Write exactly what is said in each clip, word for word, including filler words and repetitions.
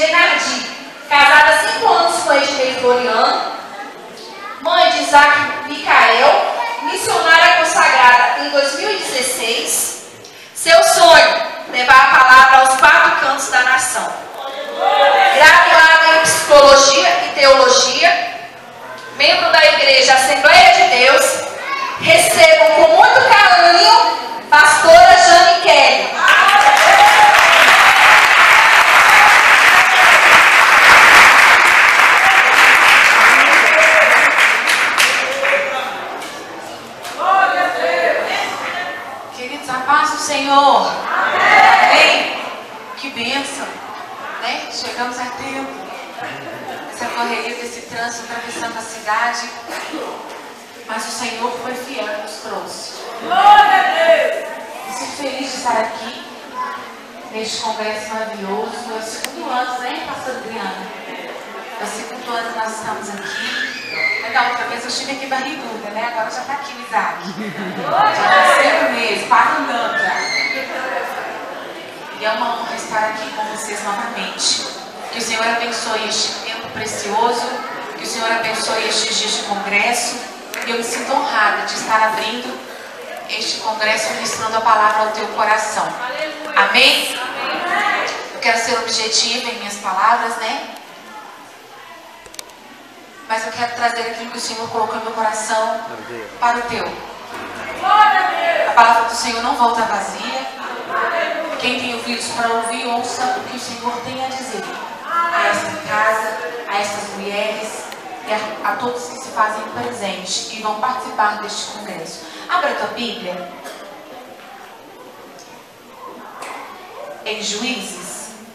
Genardi, casada há cinco anos com Ednei Floriano, mãe de Isaac Micael, missionária consagrada em dois mil e dezesseis. Seu sonho, levar a palavra aos quatro cantos da nação. Graduada em Psicologia e Teologia, membro da Igreja Assembleia de Deus, recebam com muito carinho pastora Jane Kelly. Queridos, a paz do Senhor. Amém. Que bênção, né? Chegamos a tempo. Essa correria desse trânsito atravessando a cidade. Mas o Senhor foi fiel e nos trouxe. Eu sinto feliz de estar aqui neste congresso maravilhoso. É o segundo ano, né, pastor Adriana? É o segundo ano que nós estamos aqui. Mas da outra vez eu estive aqui barriguda, né? Agora já está aqui o Isaac. Já está cinco meses, quase andando já. E é uma honra estar aqui com vocês novamente. Que o Senhor abençoe este tempo precioso. Que o Senhor abençoe estes dias de congresso. E eu me sinto honrada de estar abrindo este congresso ministrando a palavra ao teu coração. Amém? Eu quero ser objetiva em minhas palavras, né? Mas eu quero trazer aquilo que o Senhor colocou no meu coração para o teu. A palavra do Senhor não volta vazia. Quem tem ouvidos para ouvir, ouça o que o Senhor tem a dizer a esta casa, a estas mulheres e a, a todos que se fazem presente e vão participar deste congresso. Abra a tua Bíblia em Juízes.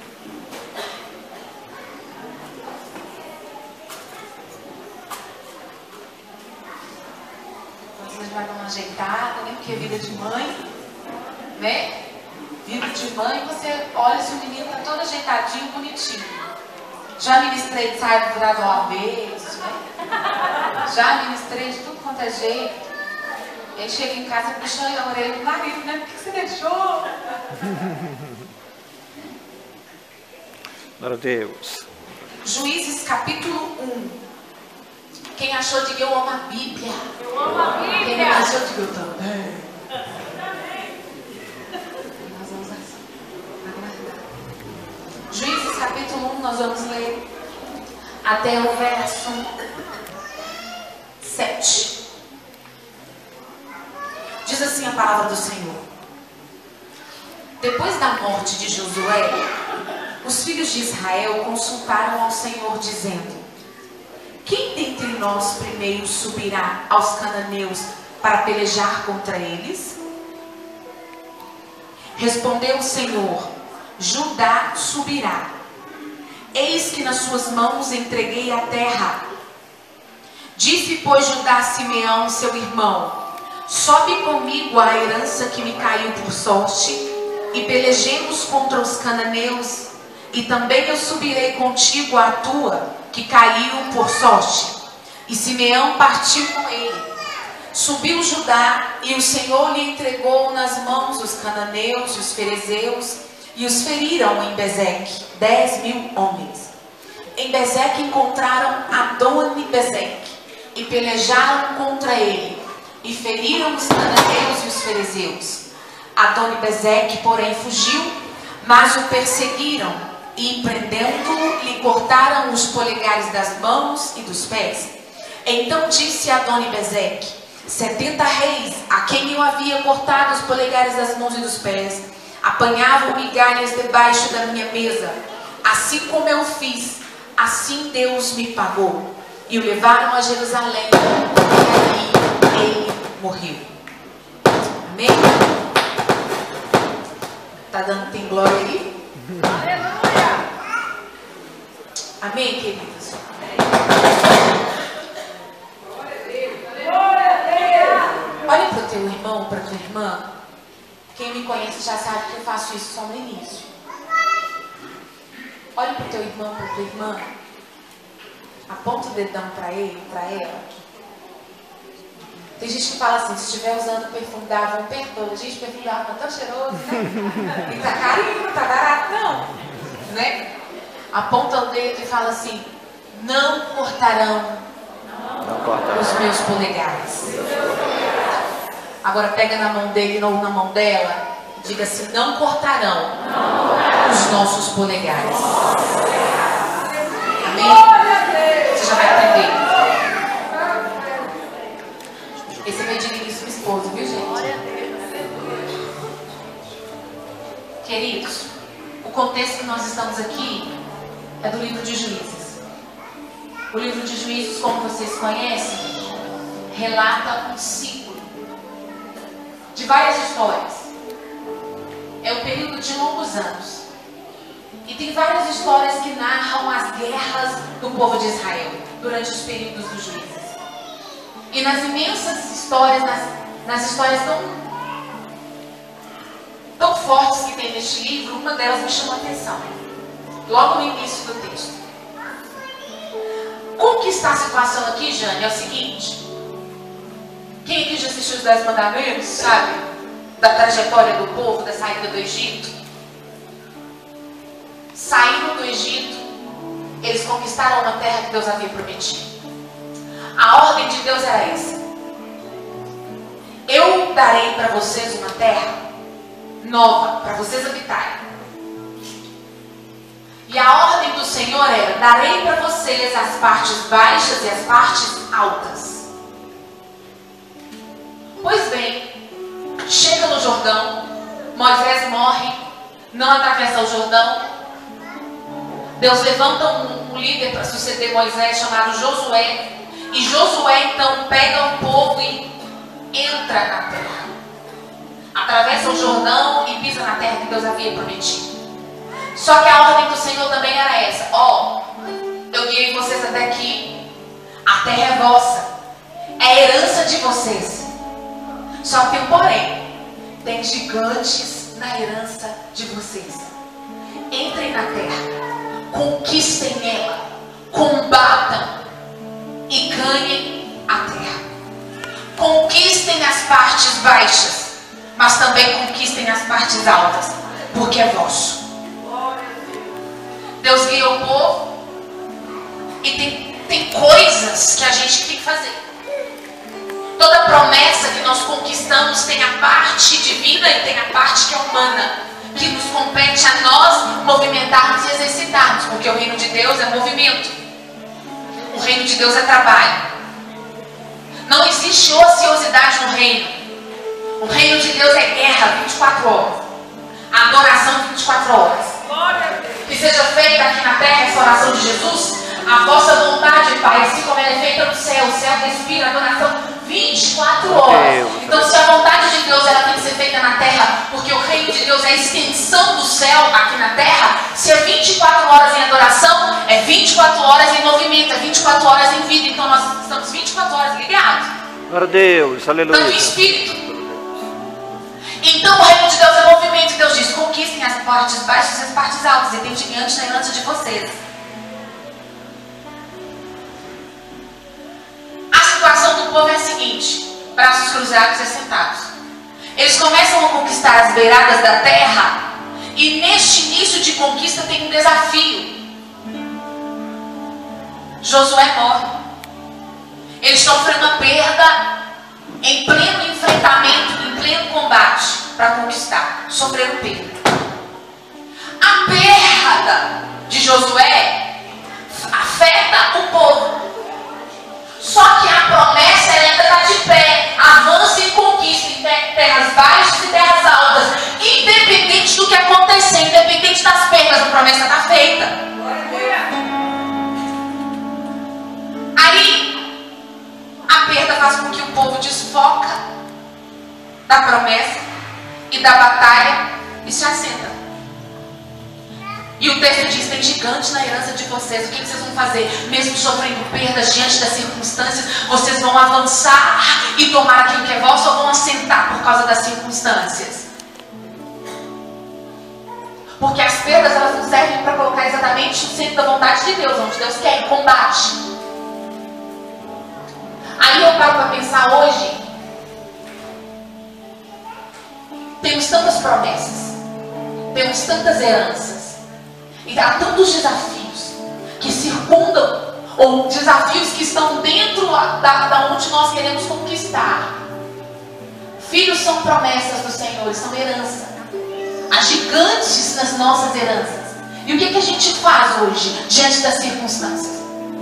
Vocês vai dar uma ajeitada, né? Porque é vida de mãe, né? Vida de mãe, você olha se o menino tá todo ajeitadinho, bonitinho. Já ministrei de saia virada ao avesso, né? Já ministrei de tudo quanto é jeito. Ele chega em casa e puxa a orelha do marido, né? Por que você deixou? Glória a Deus. Juízes capítulo um. Quem achou, diga eu amo a Bíblia. Eu amo a Bíblia. Quem não achou, diga eu também. Nós vamos aguardar. Juízes capítulo um, nós vamos ler até o verso sete. Diz assim a palavra do Senhor. Depois da morte de Josué, os filhos de Israel consultaram ao Senhor, dizendo: quem dentre nós primeiro subirá aos cananeus para pelejar contra eles? Respondeu o Senhor: Judá subirá. Eis que nas suas mãos entreguei a terra. Disse, pois, Judá a Simeão, seu irmão: sobe comigo a herança que me caiu por sorte, e pelejemos contra os cananeus, e também eu subirei contigo a tua, que caiu por sorte. E Simeão partiu com ele. Subiu Judá, e o Senhor lhe entregou nas mãos os cananeus e os ferezeus, e os feriram em Bezeque, dez mil homens. Em Bezeque encontraram Adoni-Bezeque, e pelejaram contra ele, e feriram os cananeus e os ferezeus. Adoni-Bezeque, porém, fugiu, mas o perseguiram, e prendendo-o, lhe cortaram os polegares das mãos e dos pés. Então disse Adoni-Bezeque: setenta reis, a quem eu havia cortado os polegares das mãos e dos pés, apanhavam migalhas debaixo da minha mesa. Assim como eu fiz, assim Deus me pagou. E o levaram a Jerusalém, e ali ele morreu. Amém? Tá dando, tem glória aí? Aleluia! Amém, queridos? Olha para o teu irmão, para a tua irmã. Quem me conhece já sabe que eu faço isso só no início. Olha para o teu irmão, para a tua irmã. Aponta o dedão para ele, para ela. Tem gente que fala assim: se estiver usando perfume da Avon, perdoa. Gente, perfume da Avon tá tão cheiroso, né? E tá carinho, não tá barato, não. Né? aponta o dedo e fala assim: não cortarão, Não cortarão. os meus polegares. Agora pega na mão dele ou na mão dela e diga assim: não cortarão os nossos polegares. Amém? Você já vai aprender. Esse é meu digníssimo esposo, viu, gente? Queridos, o contexto que nós estamos aqui é do livro de Juízes. O livro de Juízes, como vocês conhecem, relata um ciclo de várias histórias. É um período de longos anos. E tem várias histórias que narram as guerras do povo de Israel durante os períodos dos juízes. E nas imensas histórias, nas, nas histórias tão, tão fortes que tem neste livro, uma delas me chamou a atenção. Logo no início do texto. Como que está a situação aqui, Jane? É o seguinte. Quem aqui já assistiu os Dez Mandamentos, sabe? Da trajetória do povo, da saída do Egito. Saindo do Egito, eles conquistaram uma terra que Deus havia prometido. A ordem de Deus era essa: eu darei para vocês uma terra nova, para vocês habitarem. E a ordem do Senhor era: darei para vocês as partes baixas e as partes altas. Pois bem, chega no Jordão, Moisés morre, não atravessa o Jordão. Deus levanta um, um líder para suceder Moisés, chamado Josué. E Josué então pega o povo e entra na terra. Atravessa o Jordão e pisa na terra que Deus havia prometido. Só que a ordem do Senhor também era essa: ó, eu guiei vocês até aqui, a terra é vossa, é a herança de vocês. Só que tem um porém: tem gigantes na herança de vocês. Entrem na terra, conquistem ela, combatam e ganhem a terra. Conquistem as partes baixas, mas também conquistem as partes altas, porque é vosso. Deus guia o povo e tem, tem coisas que a gente tem que fazer. Toda promessa que nós conquistamos tem a parte divina e tem a parte que é humana, que nos compete a nós movimentarmos e exercitarmos, porque o reino de Deus é movimento, o reino de Deus é trabalho. Não existe ociosidade no reino. O reino de Deus é guerra vinte e quatro horas, adoração vinte e quatro horas. Que seja feita aqui na terra essa oração de Jesus: a vossa vontade, Pai, assim como ela é feita no céu. O céu respira adoração vinte e quatro horas. Então, se a vontade de Deus ela tem que ser feita na terra, porque o reino de Deus é a extensão do céu aqui na terra, se é vinte e quatro horas em adoração, é vinte e quatro horas em movimento, é vinte e quatro horas em vida. Então, nós estamos vinte e quatro horas ligados. Glória a Deus, aleluia. Tanto em espírito. Então o reino de Deus é movimento. Deus diz: conquistem as partes baixas e as partes altas, e tem gigante na herança de vocês. A situação do povo é a seguinte: braços cruzados e assentados. Eles começam a conquistar as beiradas da terra, e neste início de conquista tem um desafio. Josué morre. Eles sofrem uma perda em pleno enfrentamento, em pleno combate para conquistar. Sofreram perda. A perda de Josué afeta o povo. Só que a promessa ela ainda está de pé. Avança e conquista em terras baixas e terras altas. Independente do que acontecer, independente das perdas, a promessa está feita. Aí a perda faz com que o povo desfoca da promessa e da batalha e se assenta. E o texto diz: tem gigante na herança de vocês. O que vocês vão fazer? Mesmo sofrendo perdas diante das circunstâncias, vocês vão avançar e tomar aquilo que é vosso, ou vão assentar por causa das circunstâncias? Porque as perdas elas não servem para colocar exatamente no centro da vontade de Deus, onde Deus quer, em combate. Aí eu paro para pensar hoje. Temos tantas promessas, temos tantas heranças, E há tantos desafios que circundam, ou desafios que estão dentro da, da onde nós queremos conquistar. Filhos são promessas do Senhor, são herança. Há gigantes nas nossas heranças. E o que, que a gente faz hoje diante das circunstâncias?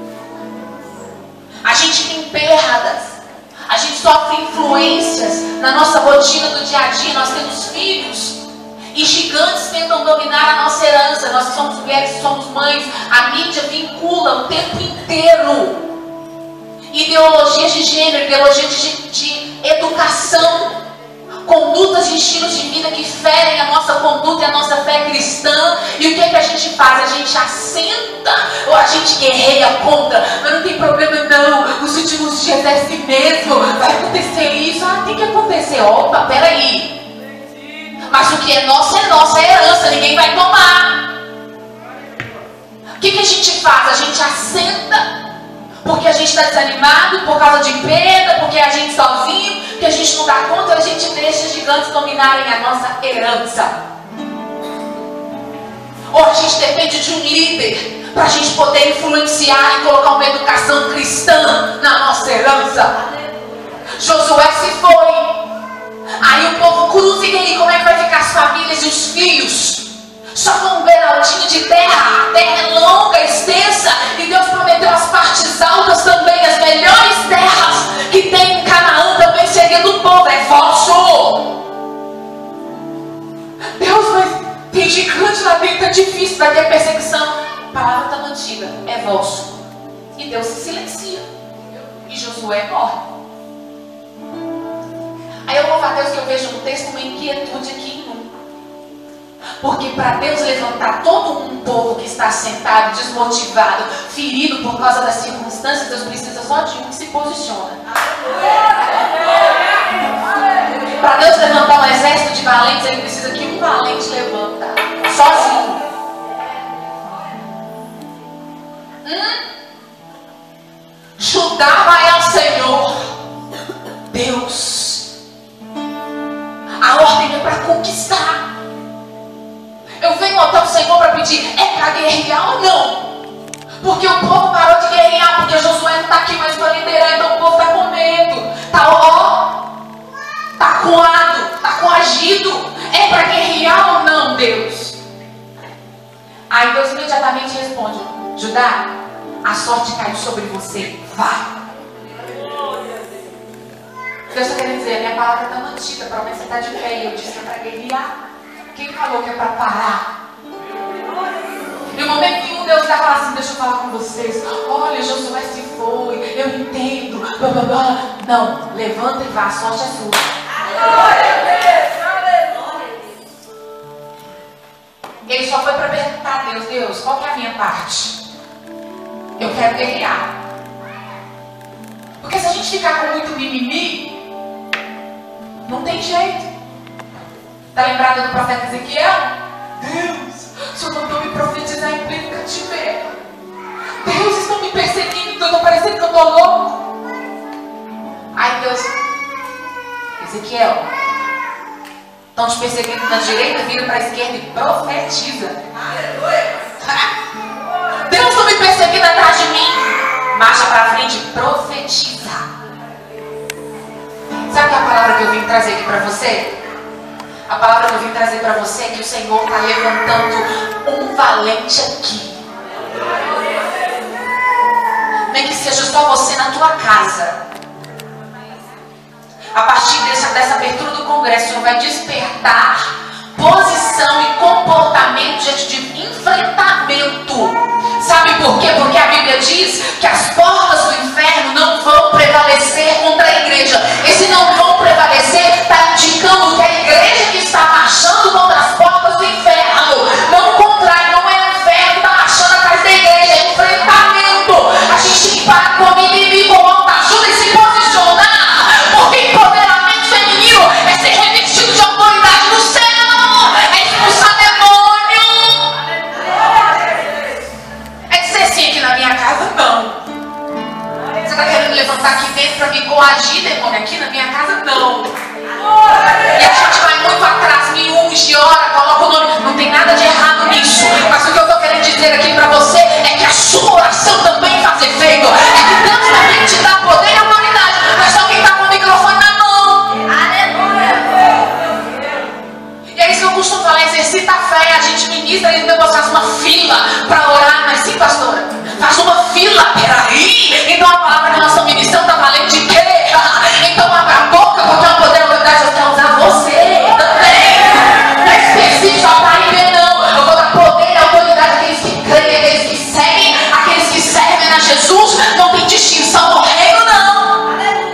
A gente tem perdas, a gente sofre influências na nossa rotina do dia a dia. Nós temos filhos e gigantes tentam dominar a nossa herança. Nós que somos mulheres, somos mães, a mídia vincula o tempo inteiro ideologias de gênero, ideologias de, de educação, condutas e estilos de vida que ferem a nossa conduta e a nossa fé cristã. E o que, é que a gente faz? A gente assenta ou a gente guerreia contra? Mas não tem problema não, nos últimos dias é assim mesmo, vai acontecer isso, ah, tem que acontecer. Opa, peraí, mas o que é nosso é nossa, é herança, ninguém vai tomar. O que, que a gente faz? A gente assenta porque a gente está desanimado, por causa de perda, porque a gente sozinho, que a gente não dá conta, a gente deixa gigantes dominarem a nossa herança. Ou a gente depende de um líder para a gente poder influenciar e colocar uma educação cristã na nossa herança. Josué se foi. Aí o povo cruza e aí, como é que vai ficar as famílias e os filhos? Só com um beraldinho de terra. A terra é longa, extensa, e Deus prometeu as partes altas também, as melhores terras que tem em Canaã também seria do povo, é vosso. Deus, mas tem gigante lá dentro, é difícil, vai ter perseguição. A palavra está mantida, é vosso. E Deus se silencia. E Josué morre. Aí eu louvo a Deus que eu vejo no texto uma inquietude aqui em um. Porque para Deus levantar todo um povo que está sentado, desmotivado, ferido por causa das circunstâncias, Deus precisa só de um que se posiciona. Para Deus levantar um exército de valentes, Ele precisa que um valente levanta, sozinho. Hum? Judá vai ao Senhor. Deus, a ordem é para conquistar. Eu venho até o Senhor para pedir, é para guerrear ou não? Porque o povo parou de guerrear, porque Josué não está aqui mais para liderar, então o povo está com medo, está ó, está coado, está coagido. É para guerrear ou não, Deus? Aí Deus imediatamente responde, Judá, a sorte caiu sobre você, vá. Deus está querendo dizer, a minha palavra está mantida, a promessa está de pé, e eu disse que é para guerrear. Quem falou que é para parar? No momento nenhum Deus vai falar assim, deixa eu falar com vocês. Olha, Josué se foi, eu entendo. Blá, blá, blá. Não, levanta e vá, a sorte é sua. Ele só foi para perguntar a Deus, Deus, qual que é a minha parte? Eu quero guerrear. Porque se a gente ficar com muito mimimi, não tem jeito. Está lembrado do profeta Ezequiel? Deus, o Senhor mandou me profetizar em pleno cativeiro. Deus, estão me perseguindo, eu estou parecendo que eu estou louco. Aí Deus, Ezequiel, estão te perseguindo na direita, vira para a esquerda e profetiza. Deus, estão me perseguindo atrás de mim, marcha para frente e profetiza. Sabe qual é a palavra que eu vim trazer aqui para você? A palavra que eu vim trazer para você é que o Senhor está levantando um valente aqui. Nem que seja só você na tua casa. A partir dessa, dessa abertura do congresso, o Senhor vai despertar posição e comportamento diante de enfrentamento. Sabe por quê? Porque a Bíblia diz que as portas do inferno não vão prevalecer contra a igreja. Esse não vão prevalecer está indicando que a igreja que está marchando contra as portas do inferno, não o contrário, não é o inferno que está marchando atrás da igreja, é enfrentamento. A gente tem que parar com a mimimi, com autoajuda e se posicionar, porque empoderamento feminino é ser revestido de autoridade do céu, é expulsar demônio, é dizer assim, aqui na minha casa não. Você está querendo levantar aqui dentro para me coagir, demônio? Aqui na minha casa não. E a gente vai muito atrás, me unge, ora, coloca o nome. Não tem nada de errado nisso. Mas o que eu estou querendo dizer aqui para você é que a sua oração também faz efeito. É que Deus também te dá poder e autoridade. Não é só quem está com o microfone na mão. Aleluia. E é isso que eu costumo falar, exercita a fé. A gente ministra e depois faz uma fila para orar. Mas sim, pastora, faz uma fila. Peraí. Então a palavra que nós estamos ministrando está valendo de quê? Então abra a boca, porque o poder e a autoridade quer usar você também. Não é específico só para ir, não. Eu vou dar poder e autoridade àqueles que creem, àqueles que seguem, aqueles que servem a Jesus. Não tem distinção no reino, não.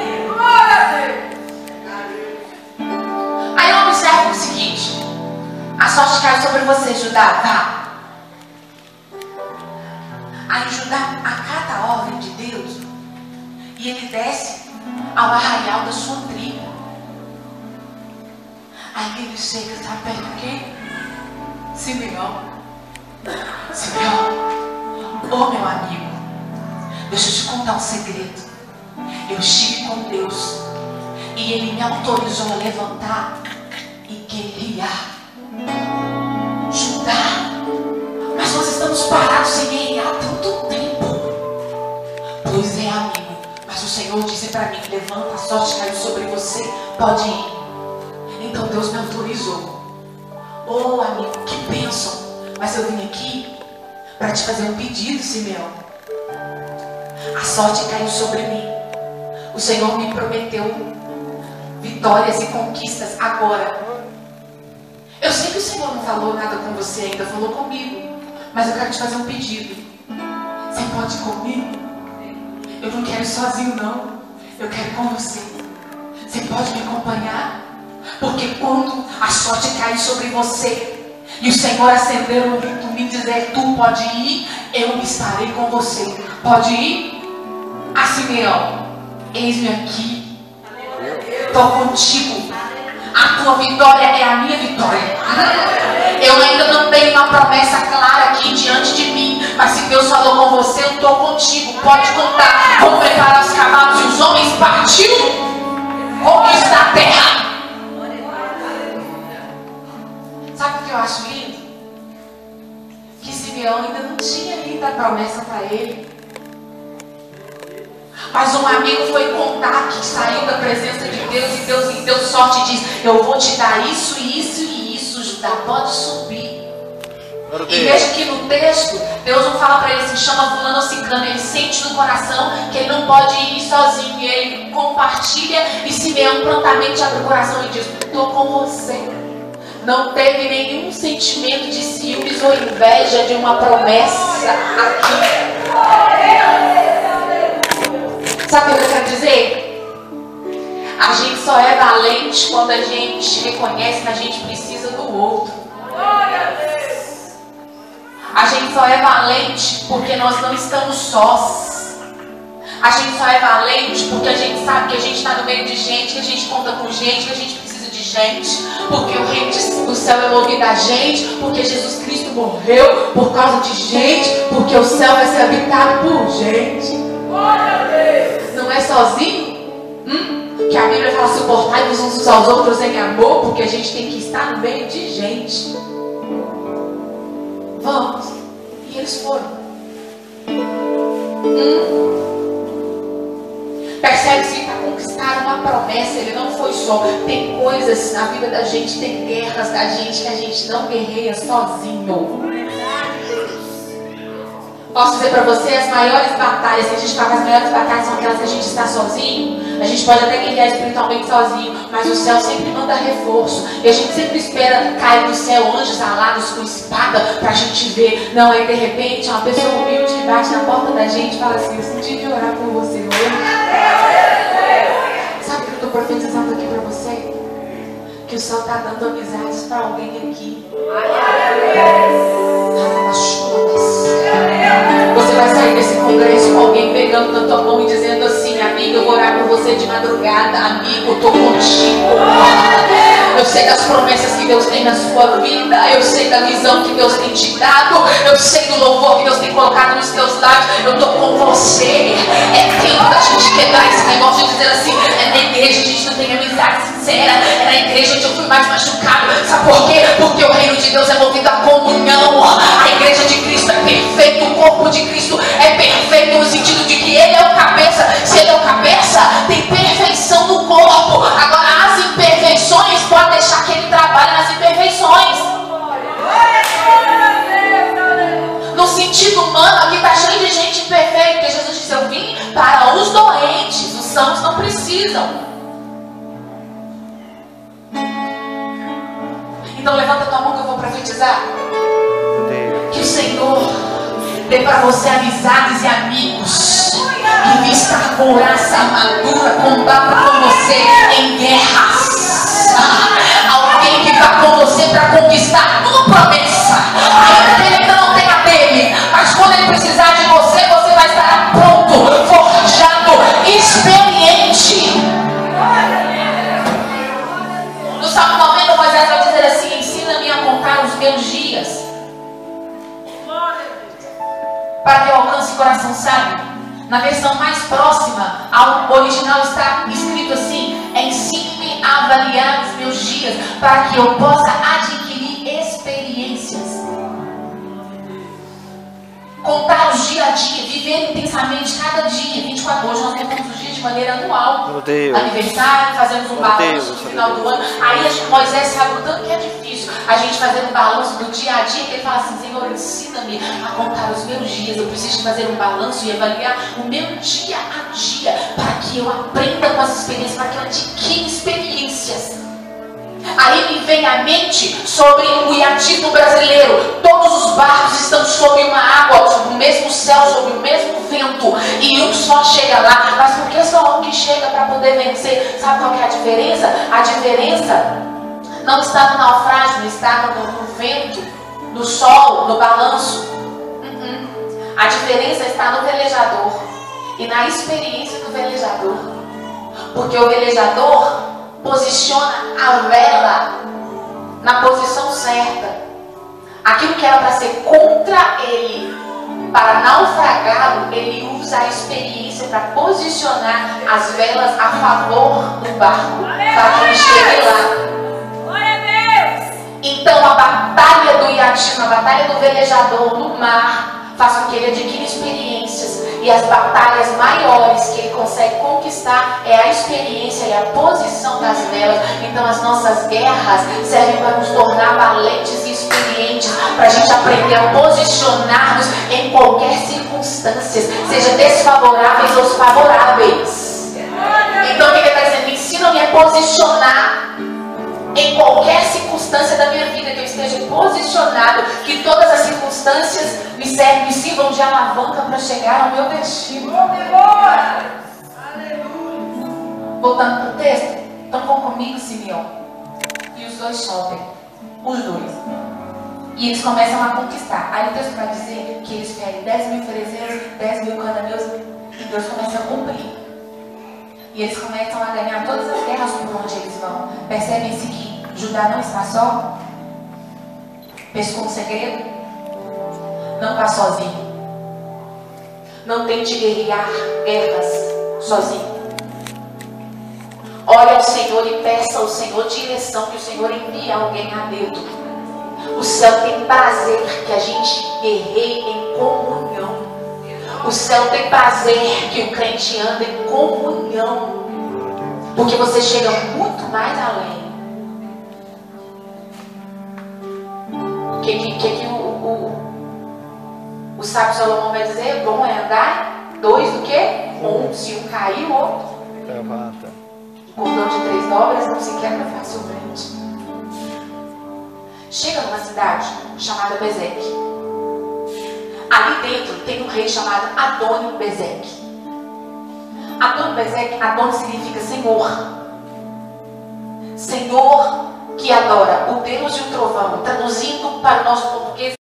Aí eu observo o seguinte: a sorte caiu sobre você, Judá. Tá. Aí Judá acata a ordem de Deus e ele desce ao arraial da sua tribo. Aí ele chega, sabe perto de quem? Simeão. Simeão, ô meu amigo, deixa eu te contar um segredo. Eu estive com Deus e Ele me autorizou a levantar e guerrear. Judá, mas nós estamos parados sem guerrear há tanto tempo. Pois é, amigo, mas o Senhor disse para mim: levanta, a sorte caiu sobre você, pode ir. Então Deus me autorizou. Oh, amigo, que bênção. Mas eu vim aqui para te fazer um pedido, Simeão. A sorte caiu sobre mim. O Senhor me prometeu vitórias e conquistas agora. Eu sei que o Senhor não falou nada com você ainda, falou comigo. Mas eu quero te fazer um pedido. Você pode ir comigo? Eu não quero ir sozinho, não. Eu quero ir com você. Você pode me acompanhar? Porque quando a sorte cair sobre você e o Senhor acender o ouvido e me dizer: tu pode ir, eu estarei com você. Pode ir? Ah, Simeão, eis-me aqui. Estou contigo. A tua vitória é a minha vitória. Eu ainda não tenho uma promessa clara aqui diante de mim, mas se Deus falou com você, eu estou contigo. Pode contar. Vou preparar os cavalos e os homens partiu conquistar a terra. Sabe o que eu acho lindo? Que Simeão ainda não tinha lido a promessa para ele. Mas um amigo foi contar que saiu da presença de Deus e Deus lhe deu sorte e diz: eu vou te dar isso, isso e isso, Judá, pode subir. E veja que no texto, Deus não fala para ele assim: chama fulano ou ciclano. Ele sente no coração que ele não pode ir sozinho. E ele compartilha e Simeão prontamente abre o coração e diz: estou com você. Não teve nenhum sentimento de ciúmes ou inveja de uma promessa aqui. Sabe o que eu quero dizer? A gente só é valente quando a gente reconhece que a gente precisa do outro. A gente só é valente porque nós não estamos sós. A gente só é valente porque a gente sabe que a gente está no meio de gente, que a gente conta com gente, que a gente precisa de gente. Porque o reino do céu é movido a gente, porque Jesus Cristo morreu por causa de gente, porque o céu vai ser habitado por gente. Não é sozinho? Hum? Que a Bíblia fala: suportai-vos uns aos outros em amor, porque a gente tem que estar no meio de gente. Vamos. E eles foram. Hum? Percebe-se para conquistar uma promessa. Ele não foi só. Tem coisas na vida da gente, tem guerras da gente que a gente não guerreia sozinho. Posso dizer para você, as maiores batalhas que a gente faz, as maiores batalhas são aquelas que a gente está sozinho. A gente pode até guerrear espiritualmente sozinho, mas o céu sempre manda reforço. E a gente sempre espera cair do céu anjos alados com espada para a gente ver. Não, aí de repente uma pessoa humilde bate na porta da gente e fala assim: eu senti de orar por você hoje. Sabe o que eu estou profetizando aqui para você? Que o céu está dando amizades para alguém aqui. Você vai sair desse congresso com alguém pegando na tua mão e dizendo assim: amigo, eu vou orar por você de madrugada. Amigo, eu estou contigo. Eu sei das promessas que Deus tem na sua vida. Eu sei da visão que Deus tem te dado. Eu sei do louvor que Deus tem colocado nos teus lábios. Eu estou com você. É tempo da gente quebrar esse negócio de dizer assim: é na igreja a gente não tem amizade sincera. É na igreja onde eu fui mais machucado. Sabe por quê? Porque o reino de Deus é movido à comunhão. A igreja de Cristo é perfeita. corpo de Cristo é perfeito no sentido de que Ele é o cabeça. Se Ele é o cabeça, tem perfeição no corpo. Agora, as imperfeições, pode deixar que Ele trabalhe nas imperfeições. No sentido humano, aqui está cheio de gente imperfeita, porque Jesus disse: eu vim para os doentes, os sãos não precisam. Então levanta tua mão que eu vou profetizar. Que o Senhor dê para você amizades e amigos que vistam couraça, armadura, combata com você em guerras. Alguém que vá com você para conquistar tua promessa. Ainda que ele ainda não tenha dele, mas quando ele precisar de você, você vai estar pronto, forjado, experiente. No Salmo noventa, Moisés vai dizer assim: ensina-me a contar os meus dias, para que eu alcance o coração sábio. Na versão mais próxima ao original está escrito assim: ensine-me a avaliar os meus dias, para que eu possa adquirir experiências. Contar os dia a dia, viver intensamente cada dia, vinte e quatro horas. Nós contamos os dias de maneira anual. Aniversário, fazemos um balanço no final do ano. Aí a gente, Moisés sabe o tanto que é difícil a gente fazer um balanço do dia a dia, que ele fala assim: Senhor, ensina-me a contar os meus dias. Eu preciso fazer um balanço e avaliar o meu dia a dia, para que eu aprenda com as experiências, para que eu adquira experiências. Aí me vem à mente sobre o iatismo brasileiro. Todos os barcos estão sob uma água, sob o mesmo céu, sob o mesmo vento, e um só chega lá. Mas por que só um que chega para poder vencer? Sabe qual que é a diferença? A diferença não está no naufrágio, não está no, no vento, no sol, no balanço. Uhum. A diferença está no velejador e na experiência do velejador. Porque o velejador posiciona a vela na posição certa. Aquilo que era para ser contra ele, para naufragá-lo, ele usa a experiência para posicionar as velas a favor do barco, para que ele chegue lá. Glória a Deus! Então a batalha do iatismo, a batalha do velejador no mar, faz com que ele adquira experiências. E as batalhas maiores que ele consegue conquistar é a experiência e a posição das velas. Então as nossas guerras servem para nos tornar valentes e experientes, para a gente aprender a posicionar-nos em qualquer circunstância, seja desfavoráveis ou favoráveis. Então o que ele está dizendo? Ensina-me a posicionar em qualquer circunstância da minha vida, que eu esteja posicionado, que todas as circunstâncias me servem, me sirvam de alavanca para chegar ao meu destino. Voltando para o texto, então vão comigo, Simeão. E os dois sobem, os dois. E eles começam a conquistar. Aí o texto vai dizer que eles ferem dez mil ferezeiros, dez mil cananeus, e Deus começa a cumprir. E eles começam a ganhar todas as guerras por onde eles vão. Percebem-se que Judá não está só. Pescou um segredo. Não vá sozinho. Não tente guerrear guerras sozinho. Ore ao Senhor e peça ao Senhor direção, que o Senhor envie alguém a dedo. O céu tem prazer que a gente guerreie em comunhão. O céu tem prazer que o crente anda em comunhão, porque você chega muito mais além. O que, que, que, que o, o, o sábio Salomão vai dizer? Bom é andar dois do que? Um, se um cair, o outro levanta. O cordão de três dobras não se quebra facilmente. Chega numa cidade chamada Bezeque. Ali dentro tem um rei chamado Adoni-Bezeque. Adoni-Bezeque, Adoni significa Senhor. Senhor que adora o Deus e o trovão. Traduzindo para o nosso português,